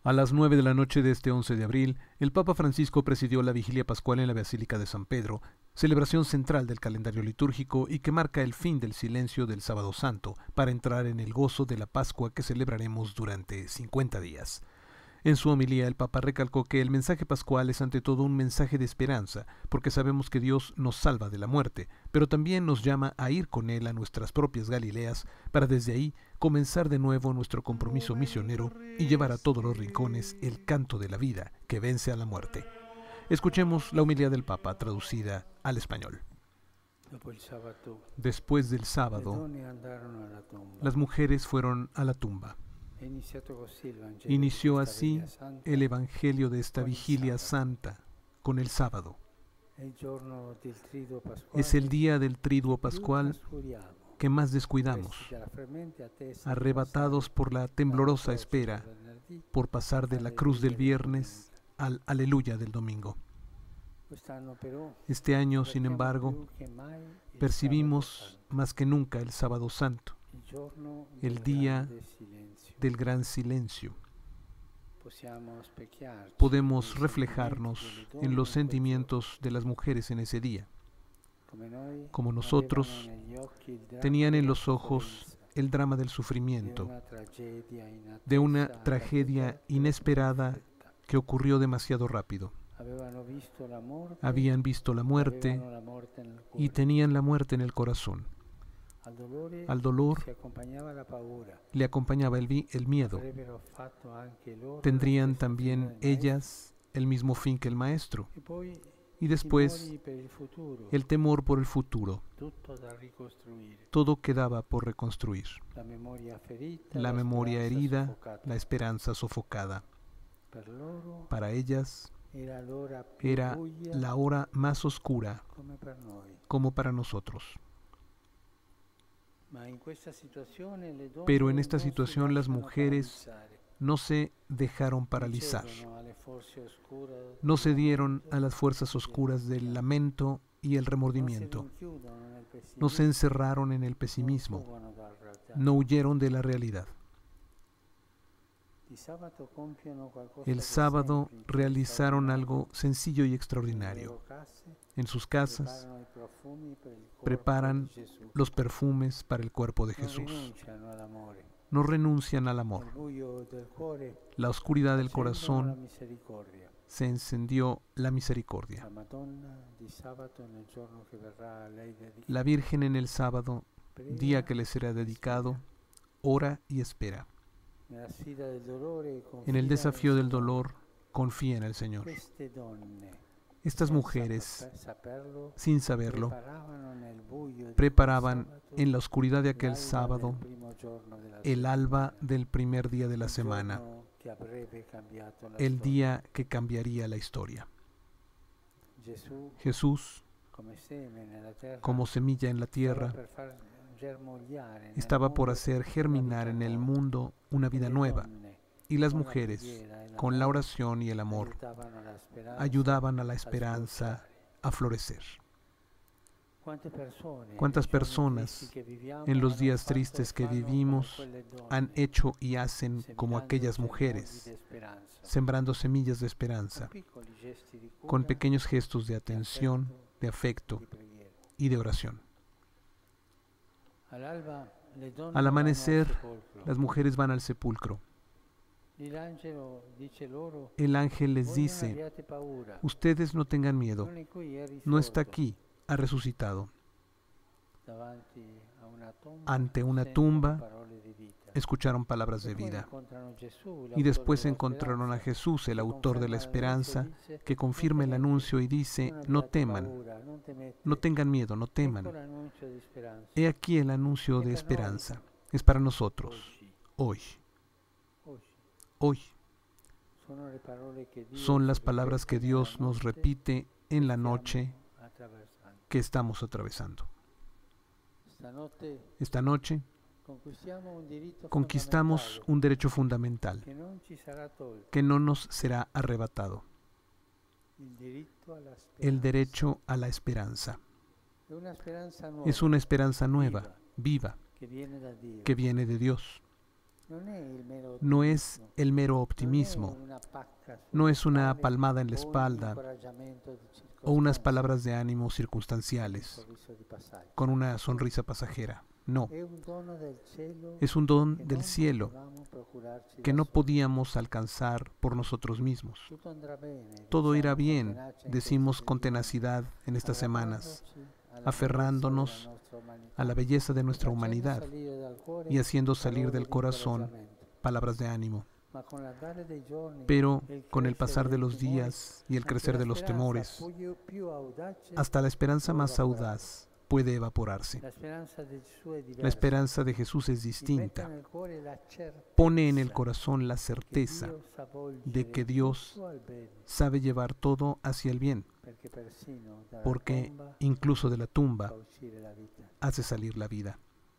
A las 9 de la noche de este 11 de abril, el Papa Francisco presidió la Vigilia Pascual en la Basílica de San Pedro, celebración central del calendario litúrgico y que marca el fin del silencio del Sábado Santo para entrar en el gozo de la Pascua que celebraremos durante 50 días. En su homilía, el Papa recalcó que el mensaje pascual es ante todo un mensaje de esperanza, porque sabemos que Dios nos salva de la muerte, pero también nos llama a ir con Él a nuestras propias Galileas, para desde ahí comenzar de nuevo nuestro compromiso misionero y llevar a todos los rincones el canto de la vida que vence a la muerte. Escuchemos la homilía del Papa traducida al español. Después del sábado, las mujeres fueron a la tumba. Inició así el Evangelio de esta Vigilia Santa con el sábado. Es el día del Triduo Pascual que más descuidamos, arrebatados por la temblorosa espera, por pasar de la cruz del viernes al aleluya del domingo. Este año, sin embargo, percibimos más que nunca el Sábado Santo, el día del gran silencio. Podemos reflejarnos en los sentimientos de las mujeres en ese día. Como nosotros, tenían en los ojos el drama del sufrimiento, de una tragedia inesperada que ocurrió demasiado rápido. Habían visto la muerte y tenían la muerte en el corazón. Al dolor le acompañaba el miedo. Tendrían también ellas el mismo fin que el Maestro. Y después el temor por el futuro. Todo quedaba por reconstruir. La memoria herida, la esperanza sofocada. Para ellas era la hora más oscura, como para nosotros. Pero en esta situación las mujeres no se dejaron paralizar, no cedieron a las fuerzas oscuras del lamento y el remordimiento, no se encerraron en el pesimismo, no huyeron de la realidad. El sábado realizaron algo sencillo y extraordinario. En sus casas preparan los perfumes para el cuerpo de Jesús. No renuncian al amor. La oscuridad del corazón se encendió la misericordia. La Virgen en el sábado, día que le será dedicado, ora y espera. En el desafío del dolor, confía en el Señor. Estas mujeres, sin saberlo, preparaban en la oscuridad de aquel sábado el alba del primer día de la semana, el día que cambiaría la historia. Jesús, como semilla en la tierra, estaba por hacer germinar en el mundo una vida nueva, y las mujeres, con la oración y el amor, ayudaban a la esperanza a florecer. ¿Cuántas personas en los días tristes que vivimos han hecho y hacen como aquellas mujeres, sembrando semillas de esperanza, con pequeños gestos de atención, de afecto y de oración? Al amanecer, las mujeres van al sepulcro. El ángel les dice: ustedes no tengan miedo, no está aquí, ha resucitado. Ante una tumba escucharon palabras de vida y después encontraron a Jesús, el autor de la esperanza, que confirma el anuncio y dice: no teman, no tengan miedo, no teman. He aquí el anuncio de esperanza. Es para nosotros, hoy. Hoy. Son las palabras que Dios nos repite en la noche que estamos atravesando. Esta noche conquistamos un derecho fundamental que no nos será arrebatado: el derecho a la esperanza. Es una esperanza nueva, viva, que viene de Dios. No es el mero optimismo, no es una palmada en la espalda o unas palabras de ánimo circunstanciales con una sonrisa pasajera. No, es un don del cielo que no podíamos alcanzar por nosotros mismos. Todo irá bien, decimos con tenacidad en estas semanas, aferrándonos a la belleza de nuestra humanidad y haciendo salir del corazón palabras de ánimo. Pero con el pasar de los días y el crecer de los temores, hasta la esperanza más audaz puede evaporarse. La esperanza de Jesús es distinta. Pone en el corazón la certeza de que Dios sabe llevar todo hacia el bien, porque incluso de la tumba hace salir la vida.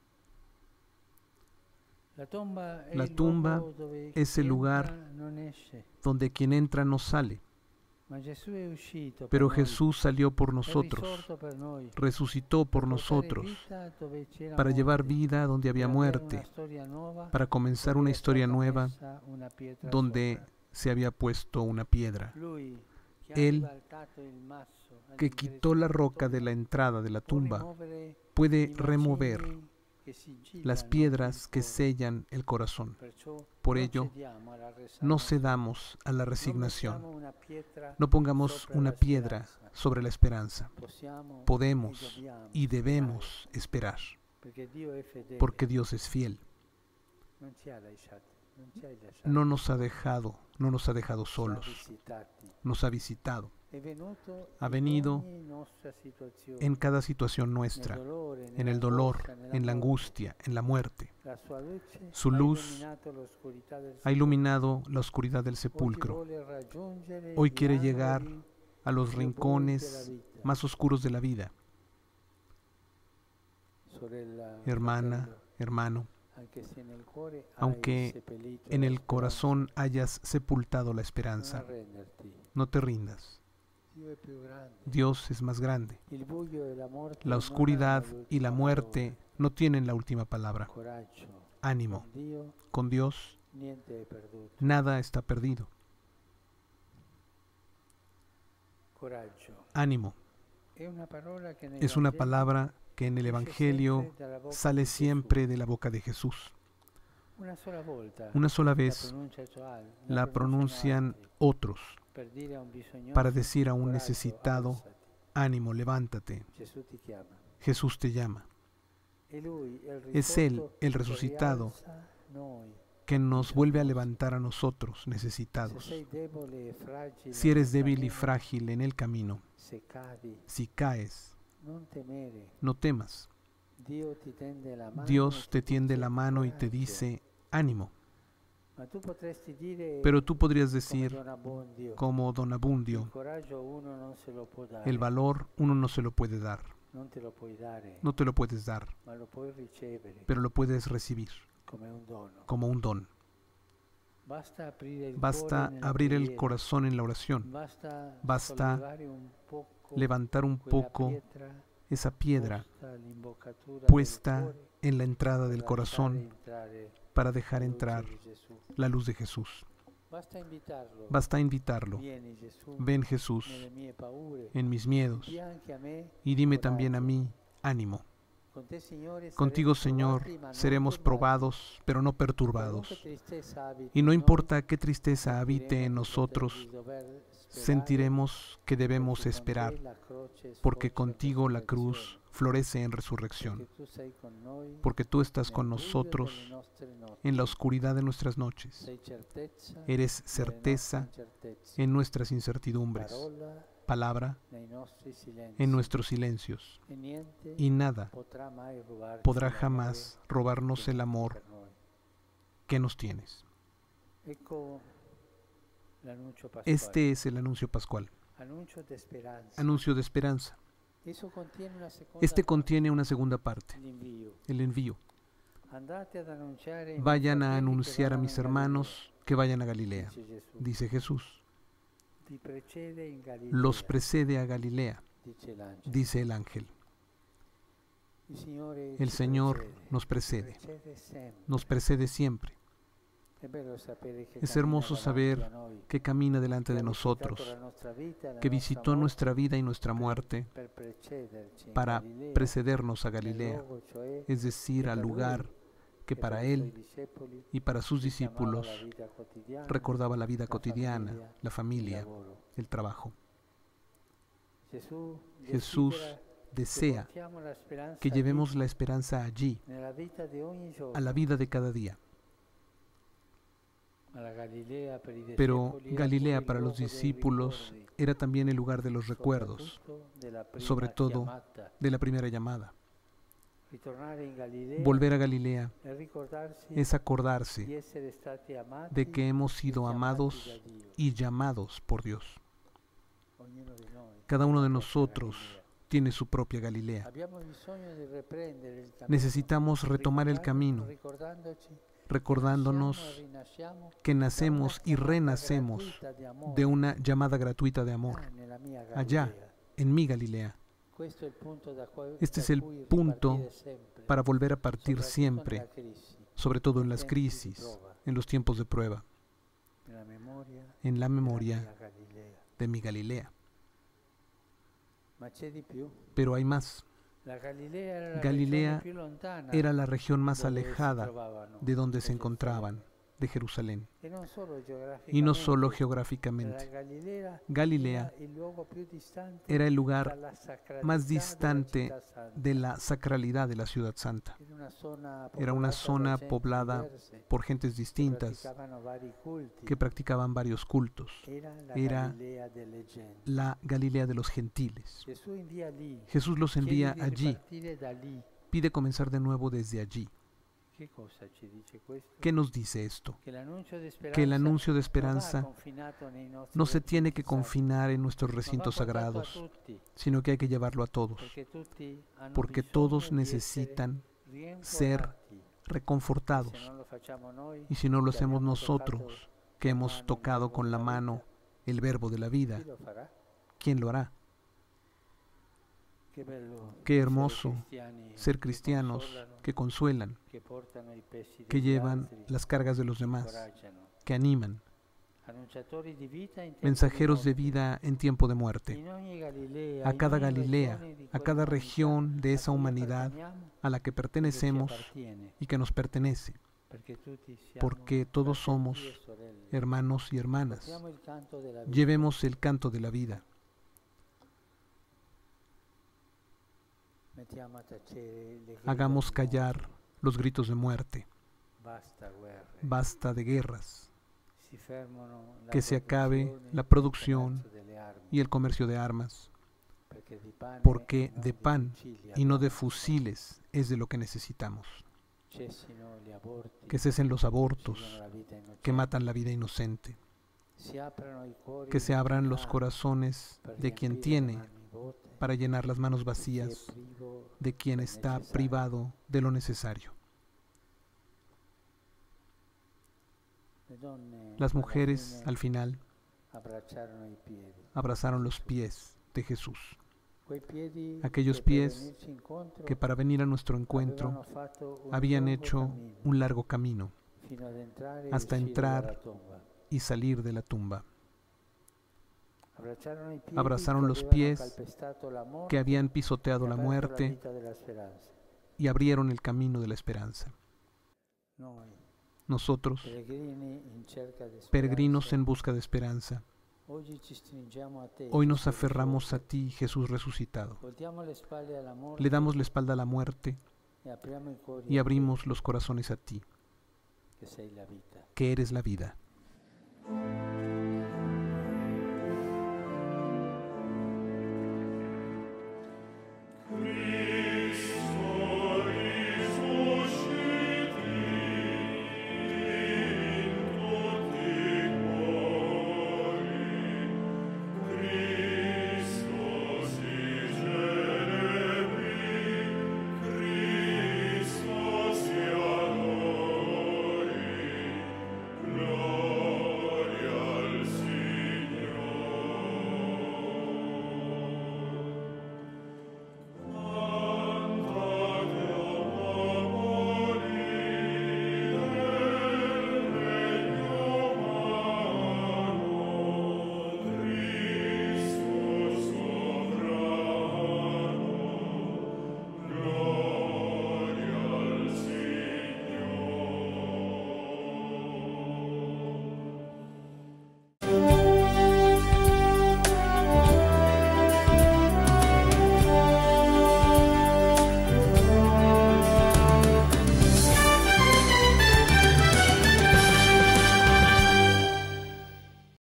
La tumba es el lugar donde quien entra no sale, pero Jesús salió por nosotros, resucitó por nosotros, para llevar vida donde había muerte, para comenzar una historia nueva donde se había puesto una piedra. Él, que quitó la roca de la entrada de la tumba, puede remover las piedras que sellan el corazón. Por ello, no cedamos a la resignación. No pongamos una piedra sobre la esperanza. Podemos y debemos esperar, porque Dios es fiel. No nos ha dejado solos. Nos ha visitado. Ha venido en cada situación nuestra, en el dolor, en la angustia, en la muerte. Su luz ha iluminado la oscuridad del sepulcro. Hoy quiere llegar a los rincones más oscuros de la vida. Hermana, hermano, aunque en el corazón hayas sepultado la esperanza, no te rindas. Dios es más grande. La oscuridad y la muerte no tienen la última palabra. Ánimo. Con Dios nada está perdido. Ánimo. Es una palabra que en el Evangelio sale siempre de la boca de Jesús. Una sola vez la pronuncian otros para decir a un necesitado: ánimo, levántate. Jesús te llama. Es Él, el resucitado, que nos vuelve a levantar a nosotros necesitados. Si eres débil y frágil en el camino, si caes, no temas. Dios te tiende la mano y te dice: ánimo. Pero tú podrías decir, como Don Abundio, el valor uno no se lo puede dar. No te lo puedes dar, pero lo puedes recibir como un don. Basta abrir el corazón en la oración. Basta levantar un poco esa piedra puesta en la entrada del corazón para dejar entrar la luz de Jesús. Basta invitarlo. Ven, Jesús, en mis miedos, y dime también a mí: ánimo. Contigo, Señor, seremos probados, pero no perturbados. Y no importa qué tristeza habite en nosotros, sentiremos que debemos esperar, porque contigo la cruz florece en resurrección, porque tú estás con nosotros en la oscuridad de nuestras noches. Eres certeza en nuestras incertidumbres, palabra en nuestros silencios, y nada podrá jamás robarnos el amor que nos tienes. Este es el anuncio pascual, anuncio de esperanza. Este contiene una segunda parte, el envío. Vayan a anunciar a mis hermanos que vayan a Galilea, dice Jesús. Los precede a Galilea, dice el ángel. El Señor nos precede siempre. Es hermoso saber que camina delante de nosotros, que visitó nuestra vida y nuestra muerte para precedernos a Galilea, es decir, al lugar que para Él y para sus discípulos recordaba la vida cotidiana, la familia, el trabajo. Jesús desea que llevemos la esperanza allí, a la vida de cada día. Pero Galilea para los discípulos era también el lugar de los recuerdos, sobre todo de la primera llamada. Volver a Galilea es acordarse de que hemos sido amados y llamados por Dios. Cada uno de nosotros tiene su propia Galilea. Necesitamos retomar el camino, recordándonos que nacemos y renacemos de una llamada gratuita de amor, allá, en mi Galilea. Este es el punto para volver a partir siempre, sobre todo en las crisis, en los tiempos de prueba, en la memoria de mi Galilea. Pero hay más. Galilea era la región más alejada de donde se encontraban, de Jerusalén. Y no solo geográficamente. Galilea era el lugar más distante de la sacralidad de la ciudad santa. Era una zona poblada por gentes distintas que practicaban varios cultos. Era la Galilea de los gentiles. Jesús los envía allí. Pide comenzar de nuevo desde allí. ¿Qué nos dice esto? Que el anuncio de esperanza no se tiene que confinar en nuestros recintos sagrados, sino que hay que llevarlo a todos, porque todos necesitan ser reconfortados. Y si no lo hacemos nosotros, que hemos tocado con la mano el verbo de la vida, ¿quién lo hará? Qué hermoso ser cristianos que consuelan, que llevan las cargas de los demás, que animan, mensajeros de vida en tiempo de muerte. A cada Galilea, a cada región de esa humanidad a la que pertenecemos y que nos pertenece, porque todos somos hermanos y hermanas. Llevemos el canto de la vida. Hagamos callar los gritos de muerte. Basta de guerras. Que se acabe la producción y el comercio de armas, porque de pan y no de fusiles es de lo que necesitamos. Que cesen los abortos que matan la vida inocente. Que se abran los corazones de quien tiene para llenar las manos vacías de quien está privado de lo necesario. Las mujeres, al final, abrazaron los pies de Jesús. Aquellos pies que para venir a nuestro encuentro habían hecho un largo camino hasta entrar y salir de la tumba. Abrazaron los pies que habían pisoteado la muerte y abrieron el camino de la esperanza. Nosotros, peregrinos en busca de esperanza, hoy nos aferramos a ti, Jesús resucitado. Le damos la espalda a la muerte y abrimos los corazones a ti, que eres la vida.